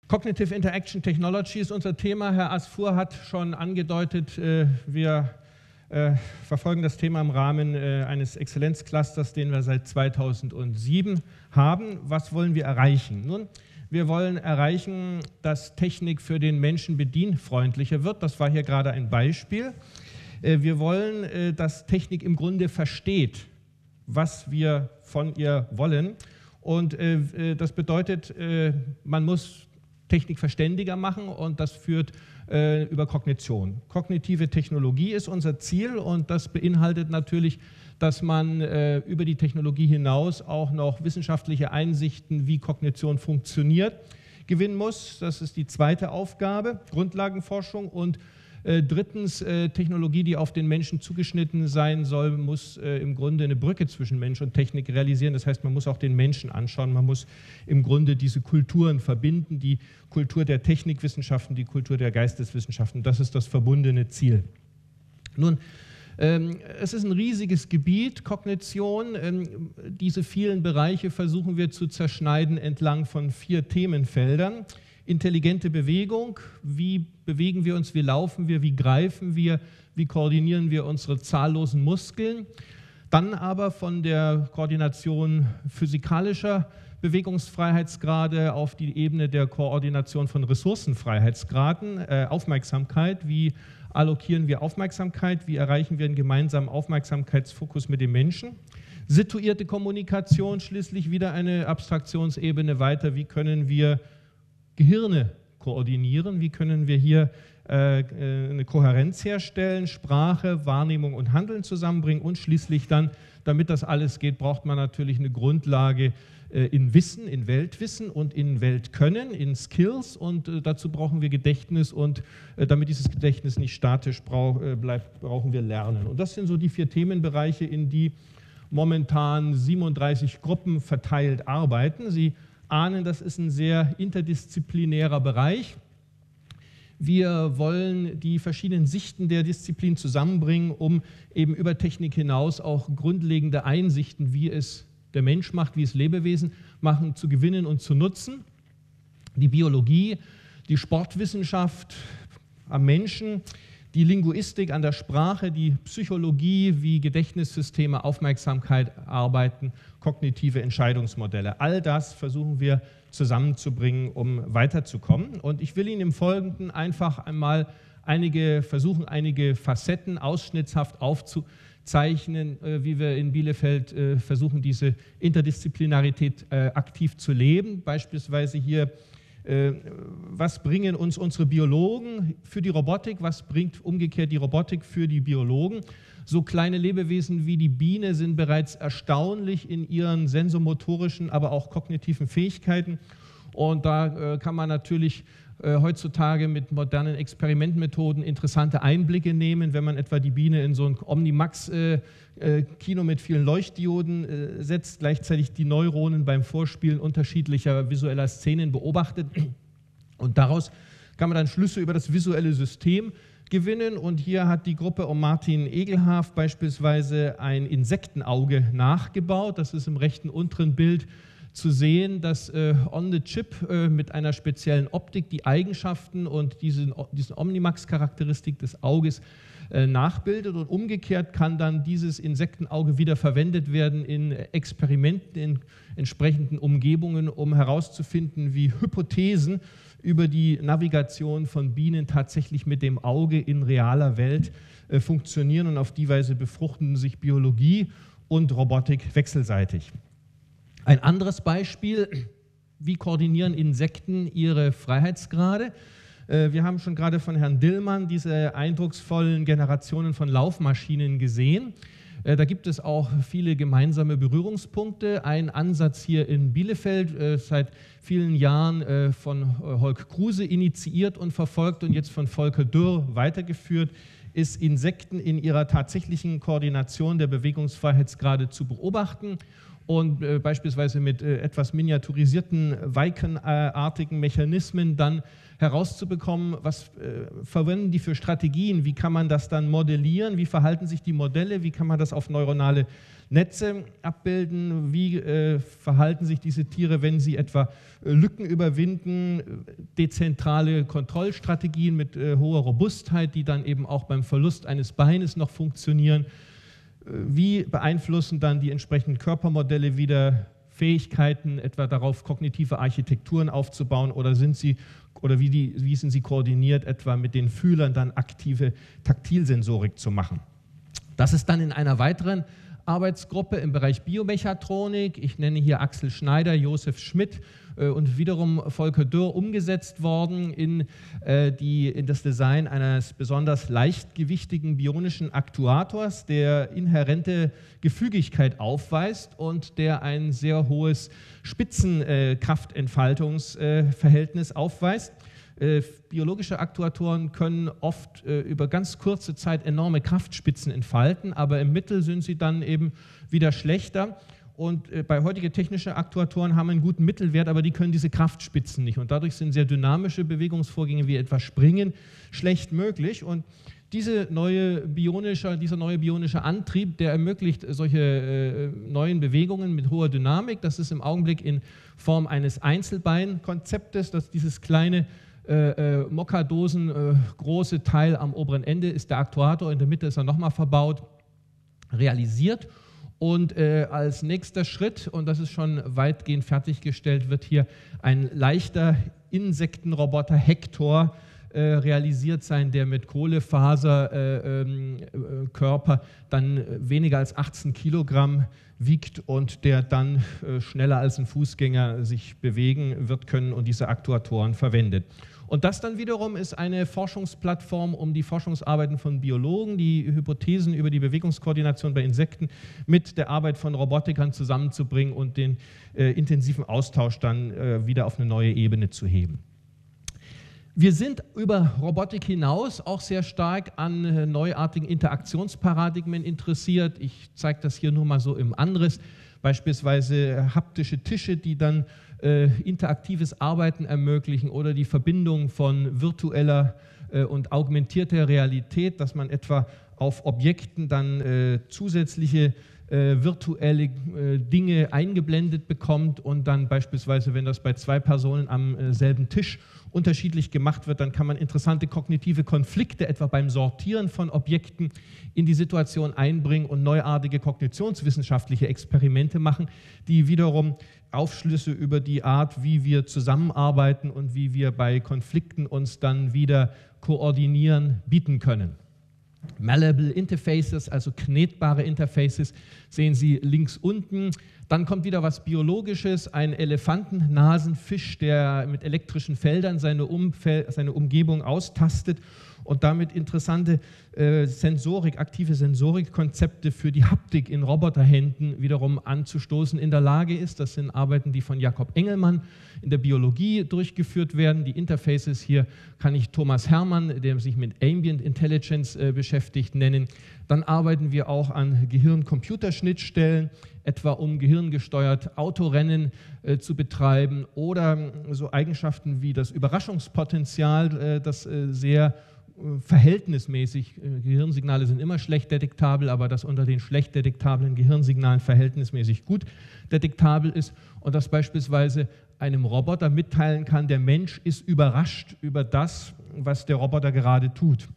Cognitive Interaction Technology ist unser Thema. Herr Asfour hat schon angedeutet, wir verfolgen das Thema im Rahmen eines Exzellenzclusters, den wir seit 2007 haben. Was wollen wir erreichen? Nun, wir wollen erreichen, dass Technik für den Menschen bedienfreundlicher wird. Das war hier gerade ein Beispiel. Wir wollen, dass Technik im Grunde versteht, was wir von ihr wollen. Und das bedeutet, man muss Technik verständiger machen und das führt über Kognition. Kognitive Technologie ist unser Ziel und das beinhaltet natürlich, dass man über die Technologie hinaus auch noch wissenschaftliche Einsichten, wie Kognition funktioniert, gewinnen muss. Das ist die zweite Aufgabe, Grundlagenforschung. Und drittens, Technologie, die auf den Menschen zugeschnitten sein soll, muss im Grunde eine Brücke zwischen Mensch und Technik realisieren. Das heißt, man muss auch den Menschen anschauen, man muss im Grunde diese Kulturen verbinden, die Kultur der Technikwissenschaften, die Kultur der Geisteswissenschaften. Das ist das verbundene Ziel. Nun, es ist ein riesiges Gebiet, Kognition. Diese vielen Bereiche versuchen wir zu zerschneiden entlang von 4 Themenfeldern. Intelligente Bewegung, wie bewegen wir uns, wie laufen wir, wie greifen wir, wie koordinieren wir unsere zahllosen Muskeln. Dann aber von der Koordination physikalischer Bewegungsfreiheitsgrade auf die Ebene der Koordination von Ressourcenfreiheitsgraden, Aufmerksamkeit, wie allokieren wir Aufmerksamkeit, wie erreichen wir einen gemeinsamen Aufmerksamkeitsfokus mit dem Menschen. Situierte Kommunikation, schließlich wieder eine Abstraktionsebene weiter, wie können wir Gehirne koordinieren, wie können wir hier eine Kohärenz herstellen, Sprache, Wahrnehmung und Handeln zusammenbringen und schließlich dann, damit das alles geht, braucht man natürlich eine Grundlage in Wissen, in Weltwissen und in Weltkönnen, in Skills und dazu brauchen wir Gedächtnis und damit dieses Gedächtnis nicht statisch bleibt, brauchen wir Lernen. Und das sind so die 4 Themenbereiche, in die momentan 37 Gruppen verteilt arbeiten. Sie ahnen, das ist ein sehr interdisziplinärer Bereich. Wir wollen die verschiedenen Sichten der Disziplin zusammenbringen, um eben über Technik hinaus auch grundlegende Einsichten, wie es der Mensch macht, wie es Lebewesen machen, zu gewinnen und zu nutzen. Die Biologie, die Sportwissenschaft am Menschen, die Linguistik an der Sprache, die Psychologie, wie Gedächtnissysteme, Aufmerksamkeit arbeiten, kognitive Entscheidungsmodelle. All das versuchen wir zusammenzubringen, um weiterzukommen. Und ich will Ihnen im Folgenden einfach einmal einige Facetten ausschnittshaft aufzuzeichnen, wie wir in Bielefeld versuchen, diese Interdisziplinarität aktiv zu leben. Beispielsweise hier, was bringen uns unsere Biologen für die Robotik, was bringt umgekehrt die Robotik für die Biologen. So kleine Lebewesen wie die Biene sind bereits erstaunlich in ihren sensomotorischen, aber auch kognitiven Fähigkeiten. Und da kann man natürlich heutzutage mit modernen Experimentmethoden interessante Einblicke nehmen, wenn man etwa die Biene in so ein Omnimax-Kino mit vielen Leuchtdioden setzt, gleichzeitig die Neuronen beim Vorspielen unterschiedlicher visueller Szenen beobachtet. Und daraus kann man dann Schlüsse über das visuelle System gewinnen. Und hier hat die Gruppe um Martin Egelhaf beispielsweise ein Insektenauge nachgebaut. Das ist im rechten unteren Bild zu sehen, dass on the chip mit einer speziellen Optik die Eigenschaften und diesen Omnimax-Charakteristik des Auges nachbildet und umgekehrt kann dann dieses Insektenauge wieder verwendet werden in Experimenten, in entsprechenden Umgebungen, um herauszufinden, wie Hypothesen über die Navigation von Bienen tatsächlich mit dem Auge in realer Welt funktionieren und auf die Weise befruchten sich Biologie und Robotik wechselseitig. Ein anderes Beispiel, wie koordinieren Insekten ihre Freiheitsgrade? Wir haben schon gerade von Herrn Dillmann diese eindrucksvollen Generationen von Laufmaschinen gesehen. Da gibt es auch viele gemeinsame Berührungspunkte. Ein Ansatz hier in Bielefeld, seit vielen Jahren von Holk Kruse initiiert und verfolgt und jetzt von Volker Dürr weitergeführt, ist Insekten in ihrer tatsächlichen Koordination der Bewegungsfreiheitsgrade zu beobachten und beispielsweise mit etwas miniaturisierten, Viken-artigen Mechanismen dann herauszubekommen, was verwenden die für Strategien, wie kann man das dann modellieren, wie verhalten sich die Modelle, wie kann man das auf neuronale Netze abbilden, wie verhalten sich diese Tiere, wenn sie etwa Lücken überwinden, dezentrale Kontrollstrategien mit hoher Robustheit, die dann eben auch beim Verlust eines Beines noch funktionieren. Wie beeinflussen dann die entsprechenden Körpermodelle wieder Fähigkeiten, etwa darauf kognitive Architekturen aufzubauen, oder sind sie wie sind sie koordiniert, etwa mit den Fühlern dann aktive Taktilsensorik zu machen. Das ist dann in einer weiteren Arbeitsgruppe im Bereich Biomechatronik, ich nenne hier Axel Schneider, Josef Schmidt und wiederum Volker Dürr, umgesetzt worden in das Design eines besonders leichtgewichtigen bionischen Aktuators, der inhärente Gefügigkeit aufweist und der ein sehr hohes Spitzenkraftentfaltungsverhältnis aufweist. Biologische Aktuatoren können oft über ganz kurze Zeit enorme Kraftspitzen entfalten, aber im Mittel sind sie dann eben wieder schlechter. Und bei heutigen technischen Aktuatoren haben einen guten Mittelwert, aber die können diese Kraftspitzen nicht. Und dadurch sind sehr dynamische Bewegungsvorgänge wie etwa Springen schlecht möglich. Und dieser neue bionische Antrieb, der ermöglicht solche neuen Bewegungen mit hoher Dynamik. Das ist im Augenblick in Form eines Einzelbeinkonzeptes, dass dieses kleine Mokka-Dosen große Teil am oberen Ende ist der Aktuator, in der Mitte ist er nochmal verbaut, realisiert. Und als nächster Schritt, und das ist schon weitgehend fertiggestellt, wird hier ein leichter Insektenroboter Hector realisiert sein, der mit Kohlefaserkörper dann weniger als 18 Kilogramm wiegt und der dann schneller als ein Fußgänger sich bewegen wird können und diese Aktuatoren verwendet. Und das dann wiederum ist eine Forschungsplattform, um die Forschungsarbeiten von Biologen, die Hypothesen über die Bewegungskoordination bei Insekten mit der Arbeit von Robotikern zusammenzubringen und den intensiven Austausch dann wieder auf eine neue Ebene zu heben. Wir sind über Robotik hinaus auch sehr stark an neuartigen Interaktionsparadigmen interessiert. Ich zeige das hier nur mal so im Anriss. Beispielsweise haptische Tische, die dann interaktives Arbeiten ermöglichen, oder die Verbindung von virtueller und augmentierter Realität, dass man etwa auf Objekten dann zusätzliche virtuelle Dinge eingeblendet bekommt und dann beispielsweise, wenn das bei zwei Personen am selben Tisch unterschiedlich gemacht wird, dann kann man interessante kognitive Konflikte etwa beim Sortieren von Objekten in die Situation einbringen und neuartige kognitionswissenschaftliche Experimente machen, die wiederum Aufschlüsse über die Art, wie wir zusammenarbeiten und wie wir bei Konflikten uns dann wieder koordinieren, bieten können. Malleable Interfaces, also knetbare Interfaces, sehen Sie links unten. Dann kommt wieder was Biologisches, ein Elefantennasenfisch, der mit elektrischen Feldern seine Umgebung austastet und damit interessante aktive Sensorikkonzepte für die Haptik in Roboterhänden wiederum anzustoßen in der Lage ist. Das sind Arbeiten, die von Jakob Engelmann in der Biologie durchgeführt werden. Die Interfaces hier kann ich Thomas Hermann, der sich mit Ambient Intelligence beschäftigt, nennen. Dann arbeiten wir auch an Gehirn-Computerschnittstellen, etwa um gehirngesteuert Autorennen zu betreiben, oder so Eigenschaften wie das Überraschungspotenzial, das sehr verhältnismäßig, Gehirnsignale sind immer schlecht detektabel, aber das unter den schlecht detektablen Gehirnsignalen verhältnismäßig gut detektabel ist und das beispielsweise einem Roboter mitteilen kann, der Mensch ist überrascht über das, was der Roboter gerade tut.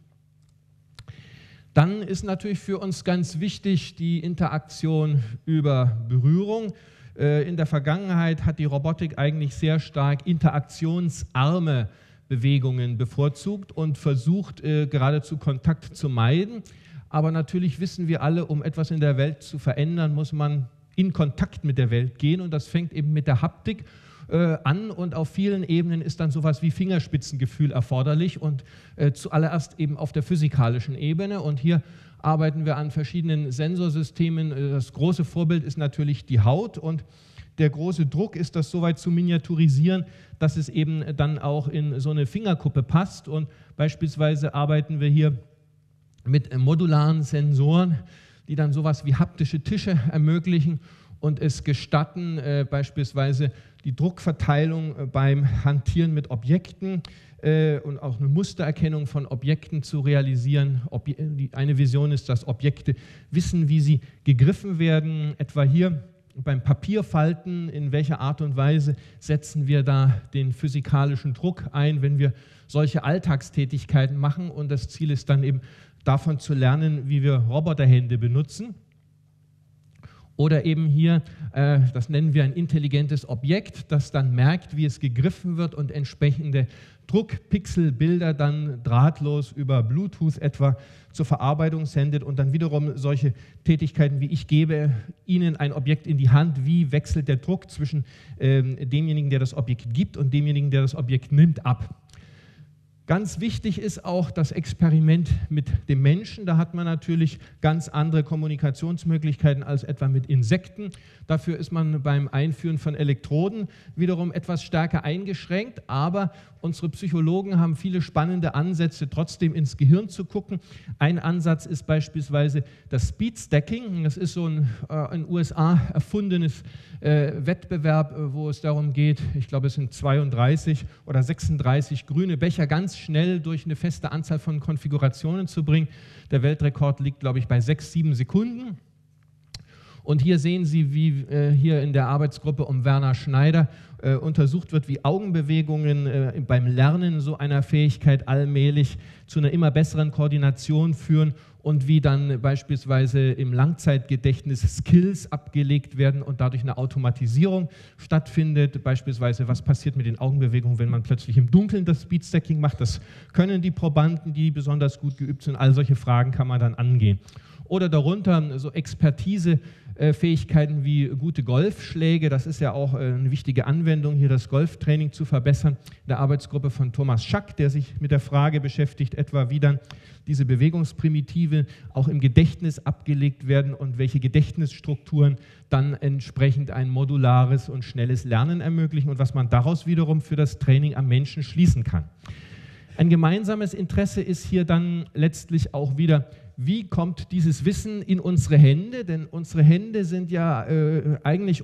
Dann ist natürlich für uns ganz wichtig die Interaktion über Berührung. In der Vergangenheit hat die Robotik eigentlich sehr stark interaktionsarme Bewegungen bevorzugt und versucht geradezu Kontakt zu meiden. Aber natürlich wissen wir alle, um etwas in der Welt zu verändern, muss man in Kontakt mit der Welt gehen, und das fängt eben mit der Haptik an, und auf vielen Ebenen ist dann sowas wie Fingerspitzengefühl erforderlich und zuallererst eben auf der physikalischen Ebene, und hier arbeiten wir an verschiedenen Sensorsystemen. Das große Vorbild ist natürlich die Haut, und der große Druck ist, das so weit zu miniaturisieren, dass es eben dann auch in so eine Fingerkuppe passt, und beispielsweise arbeiten wir hier mit modularen Sensoren, die dann sowas wie haptische Tische ermöglichen und es gestatten, beispielsweise die Druckverteilung beim Hantieren mit Objekten und auch eine Mustererkennung von Objekten zu realisieren. Eine Vision ist, dass Objekte wissen, wie sie gegriffen werden, etwa hier beim Papierfalten, in welcher Art und Weise setzen wir da den physikalischen Druck ein, wenn wir solche Alltagstätigkeiten machen, und das Ziel ist dann eben davon zu lernen, wie wir Roboterhände benutzen. Oder eben hier, das nennen wir ein intelligentes Objekt, das dann merkt, wie es gegriffen wird und entsprechende Druckpixelbilder dann drahtlos über Bluetooth etwa zur Verarbeitung sendet und dann wiederum solche Tätigkeiten wie: ich gebe Ihnen ein Objekt in die Hand, wie wechselt der Druck zwischen demjenigen, der das Objekt gibt, und demjenigen, der das Objekt nimmt, ab. Ganz wichtig ist auch das Experiment mit dem Menschen. Da hat man natürlich ganz andere Kommunikationsmöglichkeiten als etwa mit Insekten. Dafür ist man beim Einführen von Elektroden wiederum etwas stärker eingeschränkt, aber unsere Psychologen haben viele spannende Ansätze, trotzdem ins Gehirn zu gucken. Ein Ansatz ist beispielsweise das Speed Stacking. Das ist so ein in den USA erfundenes Wettbewerb, wo es darum geht, ich glaube, es sind 32 oder 36 grüne Becher ganz schnell durch eine feste Anzahl von Konfigurationen zu bringen. Der Weltrekord liegt, glaube ich, bei 6, 7 Sekunden. Und hier sehen Sie, wie hier in der Arbeitsgruppe um Werner Schneider untersucht wird, wie Augenbewegungen beim Lernen so einer Fähigkeit allmählich zu einer immer besseren Koordination führen und wie dann beispielsweise im Langzeitgedächtnis Skills abgelegt werden und dadurch eine Automatisierung stattfindet. Beispielsweise, was passiert mit den Augenbewegungen, wenn man plötzlich im Dunkeln das Speedstacking macht. Das können die Probanden, die besonders gut geübt sind. All solche Fragen kann man dann angehen. Oder darunter so Expertisefähigkeiten wie gute Golfschläge. Das ist ja auch eine wichtige Anwendung, hier das Golftraining zu verbessern. In der Arbeitsgruppe von Thomas Schack, der sich mit der Frage beschäftigt, etwa wie dann diese Bewegungsprimitive auch im Gedächtnis abgelegt werden und welche Gedächtnisstrukturen dann entsprechend ein modulares und schnelles Lernen ermöglichen und was man daraus wiederum für das Training am Menschen schließen kann. Ein gemeinsames Interesse ist hier dann letztlich auch wieder, wie kommt dieses Wissen in unsere Hände? Denn unsere Hände sind ja eigentlich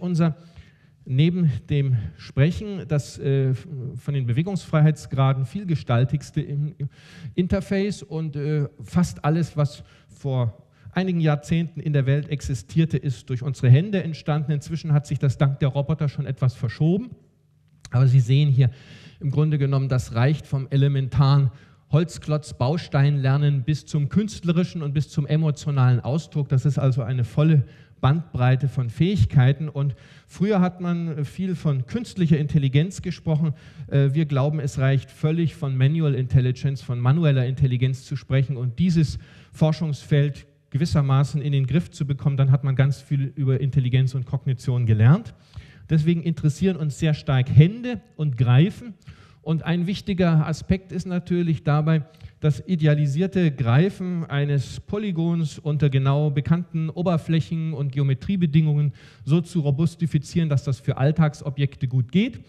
neben dem Sprechen, das von den Bewegungsfreiheitsgraden vielgestaltigste im Interface, und fast alles, was vor einigen Jahrzehnten in der Welt existierte, ist durch unsere Hände entstanden. Inzwischen hat sich das dank der Roboter schon etwas verschoben. Aber Sie sehen hier im Grunde genommen, das reicht vom elementaren Holzklotz-Bausteinlernen bis zum künstlerischen und bis zum emotionalen Ausdruck. Das ist also eine volle Bandbreite von Fähigkeiten. Und früher hat man viel von künstlicher Intelligenz gesprochen. Wir glauben, es reicht völlig von Manual Intelligence, von manueller Intelligenz zu sprechen und dieses Forschungsfeld gewissermaßen in den Griff zu bekommen. Dann hat man ganz viel über Intelligenz und Kognition gelernt. Deswegen interessieren uns sehr stark Hände und Greifen. Und ein wichtiger Aspekt ist natürlich dabei, das idealisierte Greifen eines Polygons unter genau bekannten Oberflächen und Geometriebedingungen so zu robustifizieren, dass das für Alltagsobjekte gut geht.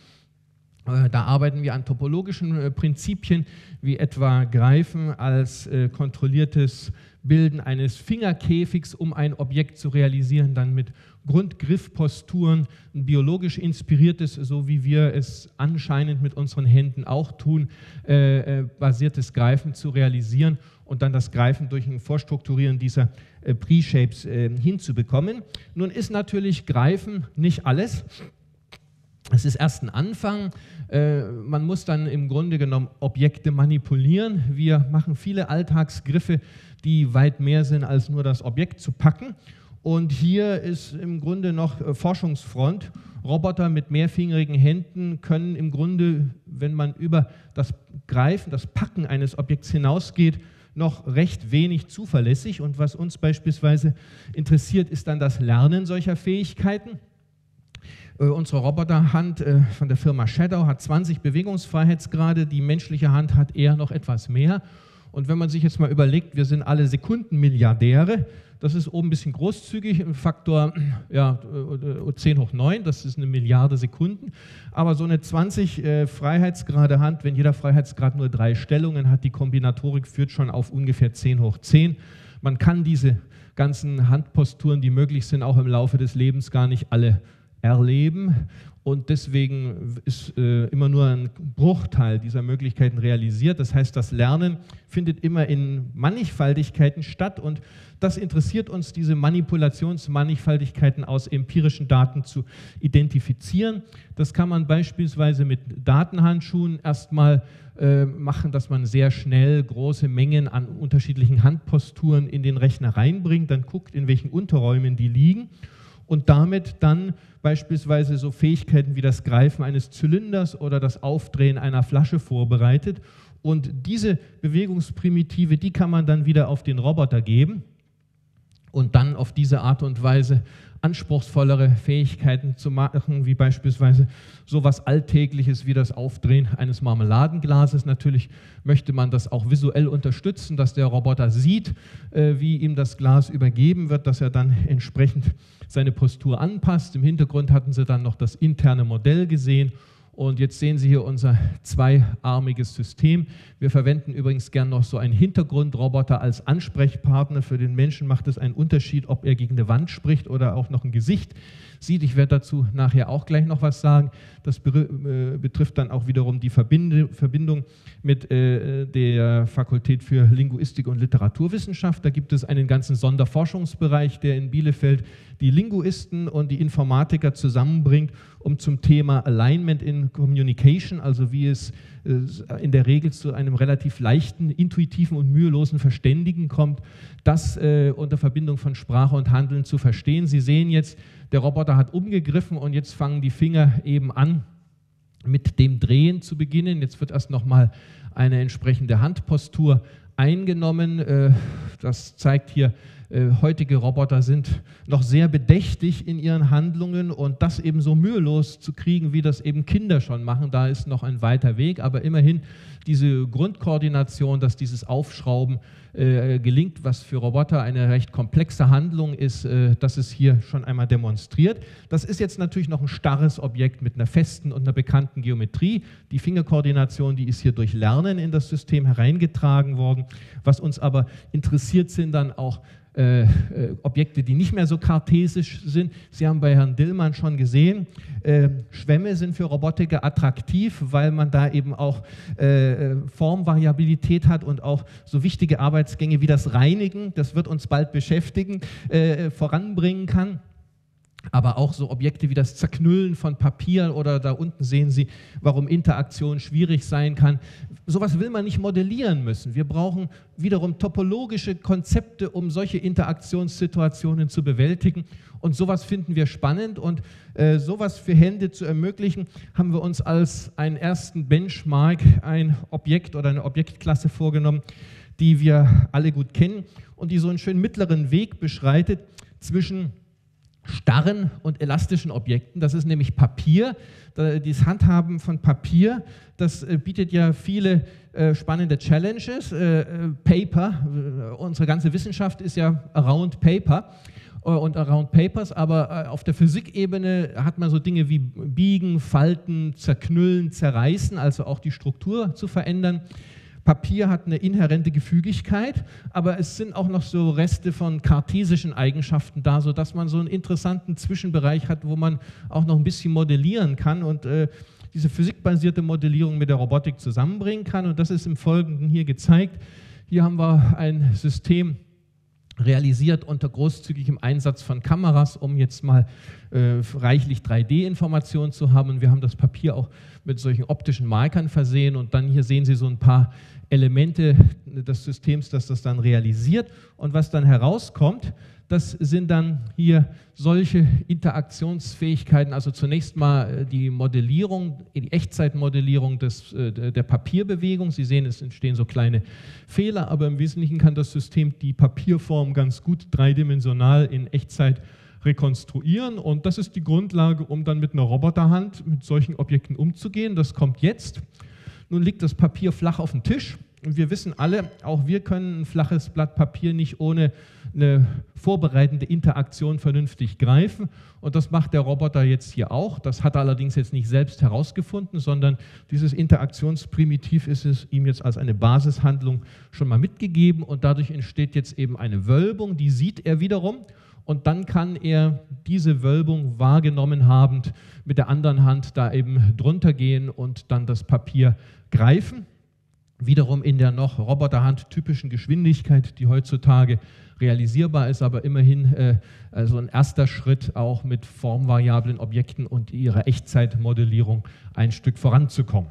Da arbeiten wir an topologischen Prinzipien, wie etwa Greifen als kontrolliertes Bilden eines Fingerkäfigs, um ein Objekt zu realisieren, dann mit Grundgriffposturen, ein biologisch inspiriertes, so wie wir es anscheinend mit unseren Händen auch tun, basiertes Greifen zu realisieren und dann das Greifen durch ein Vorstrukturieren dieser Pre-Shapes hinzubekommen. Nun ist natürlich Greifen nicht alles. Es ist erst ein Anfang. Man muss dann im Grunde genommen Objekte manipulieren. Wir machen viele Alltagsgriffe, die weit mehr sind, als nur das Objekt zu packen. Und hier ist im Grunde noch Forschungsfront. Roboter mit mehrfingerigen Händen können im Grunde, wenn man über das Greifen, das Packen eines Objekts hinausgeht, noch recht wenig zuverlässig. Und was uns beispielsweise interessiert, ist dann das Lernen solcher Fähigkeiten. Unsere Roboterhand von der Firma Shadow hat 20 Bewegungsfreiheitsgrade, die menschliche Hand hat eher noch etwas mehr. Und wenn man sich jetzt mal überlegt, wir sind alle Sekundenmilliardäre, das ist oben ein bisschen großzügig, im Faktor 10 hoch 9, das ist 1 Milliarde Sekunden. Aber so eine 20 Freiheitsgrade Hand, wenn jeder Freiheitsgrad nur 3 Stellungen hat, die Kombinatorik führt schon auf ungefähr 10 hoch 10. Man kann diese ganzen Handposturen, die möglich sind, auch im Laufe des Lebens gar nicht alle erleben. Und deswegen ist immer nur ein Bruchteil dieser Möglichkeiten realisiert. Das heißt, das Lernen findet immer in Mannigfaltigkeiten statt und das interessiert uns, diese Manipulationsmannigfaltigkeiten aus empirischen Daten zu identifizieren. Das kann man beispielsweise mit Datenhandschuhen erstmal machen, dass man sehr schnell große Mengen an unterschiedlichen Handposturen in den Rechner reinbringt, dann guckt, in welchen Unterräumen die liegen und damit dann beispielsweise so Fähigkeiten wie das Greifen eines Zylinders oder das Aufdrehen einer Flasche vorbereitet. Und diese Bewegungsprimitive, die kann man dann wieder auf den Roboter geben und dann auf diese Art und Weise anspruchsvollere Fähigkeiten zu machen, wie beispielsweise sowas Alltägliches wie das Aufdrehen eines Marmeladenglases. Natürlich möchte man das auch visuell unterstützen, dass der Roboter sieht, wie ihm das Glas übergeben wird, dass er dann entsprechend seine Postur anpasst. Im Hintergrund hatten Sie dann noch das interne Modell gesehen. Und jetzt sehen Sie hier unser zweiarmiges System. Wir verwenden übrigens gern noch so einen Hintergrundroboter als Ansprechpartner. Für den Menschen macht es einen Unterschied, ob er gegen eine Wand spricht oder auch noch ein Gesicht sieht. Ich werde dazu nachher auch gleich noch was sagen. Das betrifft dann auch wiederum die Verbindung mit der Fakultät für Linguistik und Literaturwissenschaft. Da gibt es einen ganzen Sonderforschungsbereich, der in Bielefeld die Linguisten und die Informatiker zusammenbringt, um zum Thema Alignment in Communication, also wie es in der Regel zu einem relativ leichten, intuitiven und mühelosen Verständigen kommt, das unter Verbindung von Sprache und Handeln zu verstehen. Sie sehen jetzt, der Roboter hat umgegriffen und jetzt fangen die Finger eben an, mit dem Drehen zu beginnen. Jetzt wird erst nochmal eine entsprechende Handpostur eingenommen. Das zeigt hier, heutige Roboter sind noch sehr bedächtig in ihren Handlungen und das eben so mühelos zu kriegen, wie das eben Kinder schon machen, da ist noch ein weiter Weg, aber immerhin diese Grundkoordination, dass dieses Aufschrauben gelingt, was für Roboter eine recht komplexe Handlung ist, das ist hier schon einmal demonstriert. Das ist jetzt natürlich noch ein starres Objekt mit einer festen und einer bekannten Geometrie. Die Fingerkoordination, die ist hier durch Lernen in das System hereingetragen worden. Was uns aber interessiert, sind dann auch Objekte, die nicht mehr so kartesisch sind. Sie haben bei Herrn Dillmann schon gesehen, Schwämme sind für Robotiker attraktiv, weil man da eben auch Formvariabilität hat und auch so wichtige Arbeitsgänge wie das Reinigen, das wird uns bald beschäftigen, voranbringen kann. Aber auch so Objekte wie das Zerknüllen von Papier oder da unten sehen Sie, warum Interaktion schwierig sein kann. Sowas will man nicht modellieren müssen. Wir brauchen wiederum topologische Konzepte, um solche Interaktionssituationen zu bewältigen. Und sowas finden wir spannend und sowas für Hände zu ermöglichen, haben wir uns als einen ersten Benchmark ein Objekt oder eine Objektklasse vorgenommen, die wir alle gut kennen und die so einen schönen mittleren Weg beschreitet zwischen starren und elastischen Objekten. Das ist nämlich Papier. Das Handhaben von Papier, das bietet ja viele spannende Challenges. Paper, unsere ganze Wissenschaft ist ja around Paper und around Papers, aber auf der Physikebene hat man so Dinge wie Biegen, Falten, Zerknüllen, Zerreißen, also auch die Struktur zu verändern. Papier hat eine inhärente Gefügigkeit, aber es sind auch noch so Reste von kartesischen Eigenschaften da, sodass man so einen interessanten Zwischenbereich hat, wo man auch noch ein bisschen modellieren kann und diese physikbasierte Modellierung mit der Robotik zusammenbringen kann. Und das ist im Folgenden hier gezeigt. Hier haben wir ein System realisiert unter großzügigem Einsatz von Kameras, um jetzt mal reichlich 3D-Informationen zu haben. Und wir haben das Papier auch mit solchen optischen Markern versehen. Und dann hier sehen Sie so ein paar Elemente des Systems, das das dann realisiert. Und was dann herauskommt, das sind dann hier solche Interaktionsfähigkeiten, also zunächst mal die Modellierung, die Echtzeitmodellierung der Papierbewegung. Sie sehen, es entstehen so kleine Fehler, aber im Wesentlichen kann das System die Papierform ganz gut dreidimensional in Echtzeit rekonstruieren und das ist die Grundlage, um dann mit einer Roboterhand mit solchen Objekten umzugehen. Das kommt jetzt. Nun liegt das Papier flach auf dem Tisch wir wissen alle, auch wir können ein flaches Blatt Papier nicht ohne eine vorbereitende Interaktion vernünftig greifen. Und das macht der Roboter jetzt hier auch. Das hat er allerdings jetzt nicht selbst herausgefunden, sondern dieses Interaktionsprimitiv ist es ihm jetzt als eine Basishandlung schon mal mitgegeben. Und dadurch entsteht jetzt eben eine Wölbung, die sieht er wiederum. Und dann kann er diese Wölbung wahrgenommen habend mit der anderen Hand da eben drunter gehen und dann das Papier greifen. Wiederum in der noch Roboterhand-typischen Geschwindigkeit, die heutzutage realisierbar ist, aber immerhin also ein erster Schritt auch mit formvariablen Objekten und ihrer Echtzeitmodellierung ein Stück voranzukommen.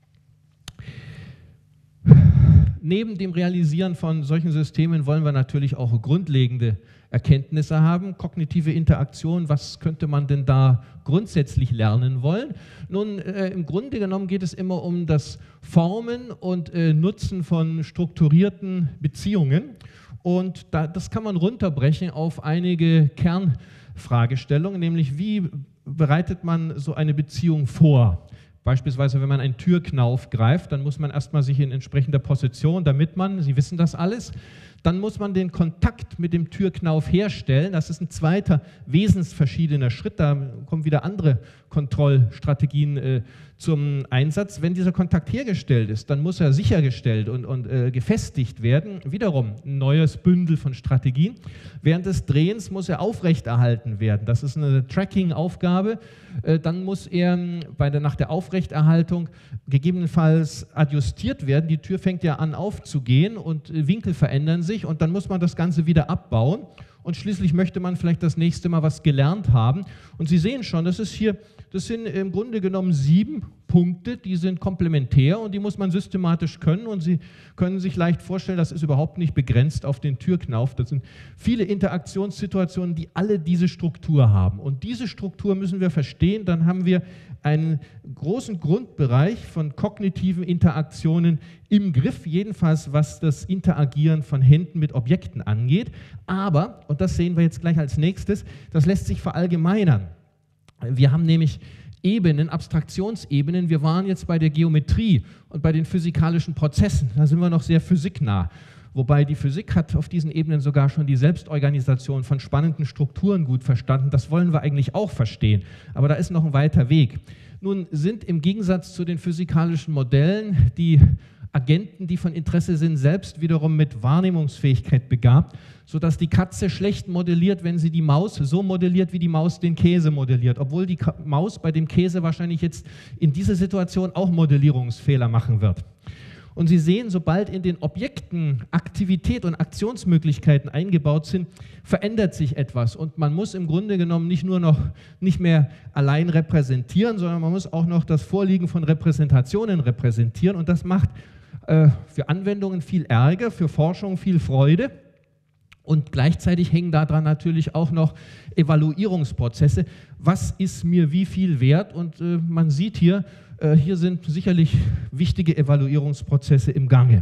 Neben dem Realisieren von solchen Systemen wollen wir natürlich auch grundlegende Erkenntnisse haben. Kognitive Interaktion, was könnte man denn da grundsätzlich lernen wollen? Nun, im Grunde genommen geht es immer um das Formen und Nutzen von strukturierten Beziehungen. Und das kann man runterbrechen auf einige Kernfragestellungen, nämlich wie bereitet man so eine Beziehung vor? Beispielsweise, wenn man einen Türknauf greift, dann muss man erstmal sich in entsprechender Position, damit man, Sie wissen das alles, dann muss man den Kontakt mit dem Türknauf herstellen. Das ist ein zweiter wesensverschiedener Schritt. Da kommen wieder andere Kontrollstrategien zum Einsatz. Wenn dieser Kontakt hergestellt ist, dann muss er sichergestellt und gefestigt werden. Wiederum ein neues Bündel von Strategien. Während des Drehens muss er aufrechterhalten werden. Das ist eine Tracking-Aufgabe. Dann muss er nach der Aufrechterhaltung gegebenenfalls adjustiert werden. Die Tür fängt ja an aufzugehen und Winkel verändern sich und dann muss man das Ganze wieder abbauen. Und schließlich möchte man vielleicht das nächste Mal was gelernt haben. Und Sie sehen schon, das sind im Grunde genommen 7 Punkte, die sind komplementär und die muss man systematisch können. Und Sie können sich leicht vorstellen, das ist überhaupt nicht begrenzt auf den Türknauf. Das sind viele Interaktionssituationen, die alle diese Struktur haben. Und diese Struktur müssen wir verstehen, dann haben wir einen großen Grundbereich von kognitiven Interaktionen im Griff, jedenfalls was das Interagieren von Händen mit Objekten angeht. Aber, und das sehen wir jetzt gleich als nächstes, das lässt sich verallgemeinern. Wir haben nämlich Ebenen, Abstraktionsebenen. Wir waren jetzt bei der Geometrie und bei den physikalischen Prozessen. Da sind wir noch sehr physiknah. Wobei die Physik hat auf diesen Ebenen sogar schon die Selbstorganisation von spannenden Strukturen gut verstanden. Das wollen wir eigentlich auch verstehen. Aber da ist noch ein weiter Weg. Nun sind im Gegensatz zu den physikalischen Modellen die Agenten, die von Interesse sind, selbst wiederum mit Wahrnehmungsfähigkeit begabt, sodass die Katze schlecht modelliert, wenn sie die Maus so modelliert, wie die Maus den Käse modelliert, obwohl die Maus bei dem Käse wahrscheinlich jetzt in dieser Situation auch Modellierungsfehler machen wird. Und Sie sehen, sobald in den Objekten Aktivität und Aktionsmöglichkeiten eingebaut sind, verändert sich etwas. Und man muss im Grunde genommen nicht mehr allein repräsentieren, sondern man muss auch noch das Vorliegen von Repräsentationen repräsentieren. Und das macht für Anwendungen viel Ärger, für Forschung viel Freude. Und gleichzeitig hängen daran natürlich auch noch Evaluierungsprozesse. Was ist mir wie viel wert? Und man sieht hier sind sicherlich wichtige Evaluierungsprozesse im Gange.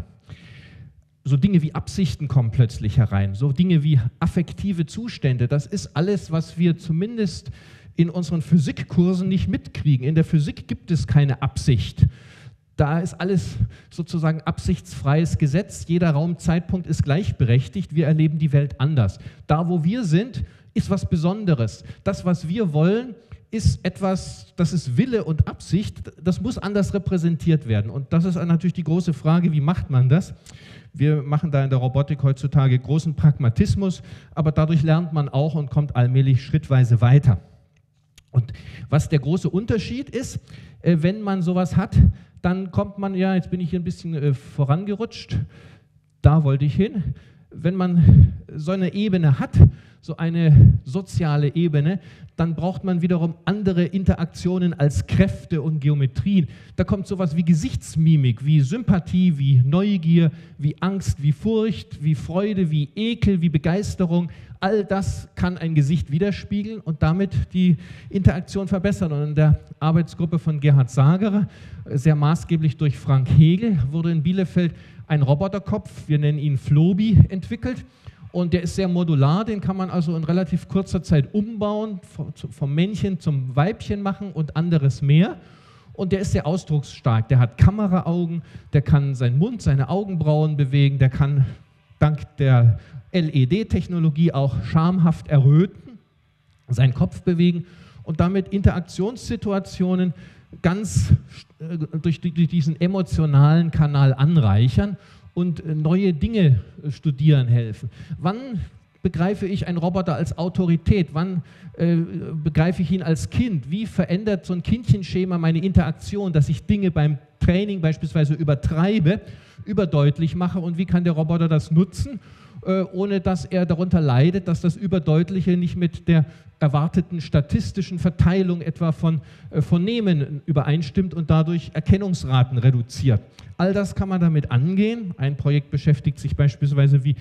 So Dinge wie Absichten kommen plötzlich herein, so Dinge wie affektive Zustände. Das ist alles, was wir zumindest in unseren Physikkursen nicht mitkriegen. In der Physik gibt es keine Absicht. Da ist alles sozusagen absichtsfreies Gesetz. Jeder Raumzeitpunkt ist gleichberechtigt. Wir erleben die Welt anders. Da, wo wir sind, ist was Besonderes. Das, was wir wollen, ist etwas, das ist Wille und Absicht, das muss anders repräsentiert werden. Und das ist natürlich die große Frage, wie macht man das? Wir machen da in der Robotik heutzutage großen Pragmatismus, aber dadurch lernt man auch und kommt allmählich schrittweise weiter. Und was der große Unterschied ist, wenn man sowas hat, dann kommt man, ja, jetzt bin ich hier ein bisschen vorangerutscht, da wollte ich hin. Wenn man so eine Ebene hat, so eine soziale Ebene, dann braucht man wiederum andere Interaktionen als Kräfte und Geometrien. Da kommt sowas wie Gesichtsmimik, wie Sympathie, wie Neugier, wie Angst, wie Furcht, wie Freude, wie Ekel, wie Begeisterung. All das kann ein Gesicht widerspiegeln und damit die Interaktion verbessern. Und in der Arbeitsgruppe von Gerhard Sagerer, sehr maßgeblich durch Frank Hegel, wurde in Bielefeld ein Roboterkopf, wir nennen ihn Flobi, entwickelt. Und der ist sehr modular, den kann man also in relativ kurzer Zeit umbauen, vom Männchen zum Weibchen machen und anderes mehr. und der ist sehr ausdrucksstark. Der hat Kameraaugen, der kann seinen Mund, seine Augenbrauen bewegen, der kann dank der LED-Technologie auch schamhaft erröten, seinen Kopf bewegen und damit Interaktionssituationen ganz durch diesen emotionalen Kanal anreichern und neue Dinge studieren helfen. Wann begreife ich einen Roboter als Autorität? Wann begreife ich ihn als Kind? Wie verändert so ein Kindchenschema meine Interaktion, dass ich Dinge beim Training beispielsweise übertreibe, überdeutlich mache und wie kann der Roboter das nutzen, ohne dass er darunter leidet, dass das Überdeutliche nicht mit der erwarteten statistischen Verteilung etwa von Phonemen übereinstimmt und dadurch Erkennungsraten reduziert. All das kann man damit angehen. Ein Projekt beschäftigt sich beispielsweise wie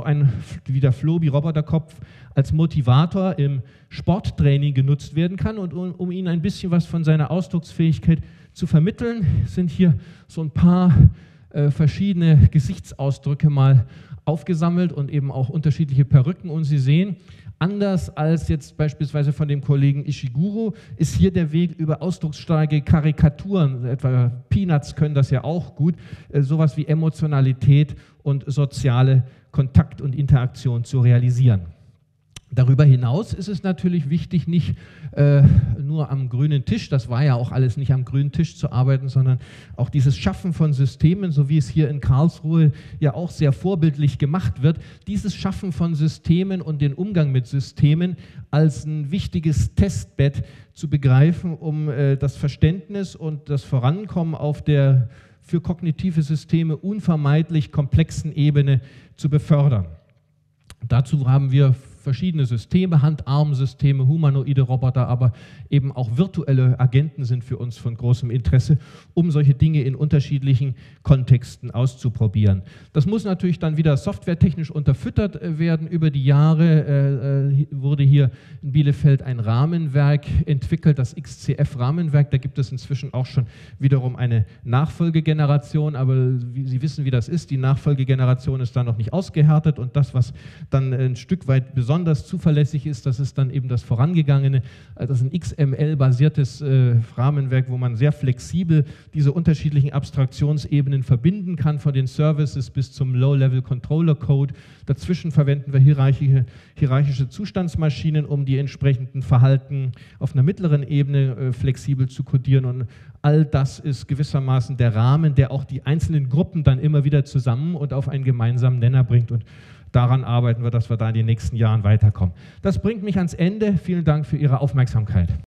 der Flobi-Roboterkopf als Motivator im Sporttraining genutzt werden kann. Und um Ihnen ein bisschen was von seiner Ausdrucksfähigkeit zu vermitteln, sind hier so ein paar verschiedene Gesichtsausdrücke mal aufgesammelt und eben auch unterschiedliche Perücken. Und Sie sehen, anders als jetzt beispielsweise von dem Kollegen Ishiguro, ist hier der Weg über ausdrucksstarke Karikaturen, etwa Peanuts können das ja auch gut, sowas wie Emotionalität und soziale Kontakt und Interaktion zu realisieren. Darüber hinaus ist es natürlich wichtig, nicht nur am grünen Tisch, das war ja auch alles nicht am grünen Tisch zu arbeiten, sondern auch dieses Schaffen von Systemen, so wie es hier in Karlsruhe ja auch sehr vorbildlich gemacht wird, dieses Schaffen von Systemen und den Umgang mit Systemen als ein wichtiges Testbett zu begreifen, um das Verständnis und das Vorankommen auf der für kognitive Systeme unvermeidlich komplexen Ebene zu befördern. Dazu haben wir verschiedene Systeme, Hand-Arm-Systeme, humanoide Roboter, aber eben auch virtuelle Agenten sind für uns von großem Interesse, um solche Dinge in unterschiedlichen Kontexten auszuprobieren. Das muss natürlich dann wieder softwaretechnisch unterfüttert werden. Über die Jahre wurde hier in Bielefeld ein Rahmenwerk entwickelt, das XCF-Rahmenwerk. Da gibt es inzwischen auch schon wiederum eine Nachfolgegeneration, aber Sie wissen, wie das ist. Die Nachfolgegeneration ist da noch nicht ausgehärtet und das, was dann ein Stück weit besonders zuverlässig ist, das ist dann eben das vorangegangene, das ist ein XML-basiertes Rahmenwerk, wo man sehr flexibel diese unterschiedlichen Abstraktionsebenen verbinden kann, von den Services bis zum Low-Level-Controller-Code. Dazwischen verwenden wir hierarchische Zustandsmaschinen, um die entsprechenden Verhalten auf einer mittleren Ebene flexibel zu codieren, und all das ist gewissermaßen der Rahmen, der auch die einzelnen Gruppen dann immer wieder zusammen und auf einen gemeinsamen Nenner bringt, und daran arbeiten wir, dass wir da in den nächsten Jahren weiterkommen. Das bringt mich ans Ende. Vielen Dank für Ihre Aufmerksamkeit.